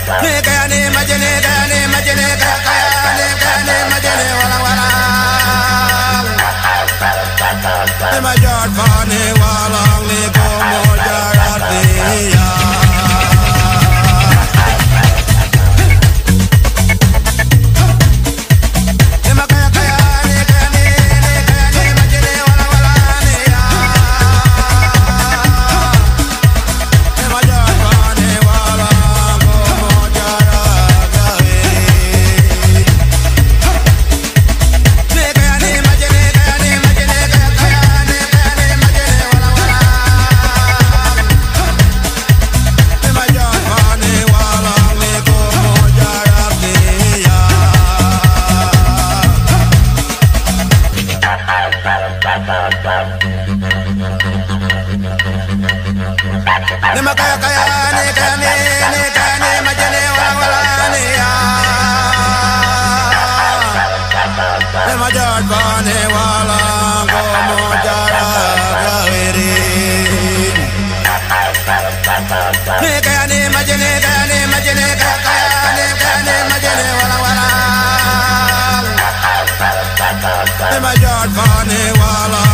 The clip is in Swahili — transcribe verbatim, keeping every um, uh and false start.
Ne kaya ne majene kaya ne majene kaya kaya ne kaya ne majene wala wala. Ne major fane wala ne como jaratia. Ne makaya kaya ne kaya ne ne kaya ne majene wala wala ne ya. Ne major fane wala como jara gaveri. Ne kaya ne majene kaya ne majene kaya kaya ne kaya ne majene wala wala. Ne major fane wala.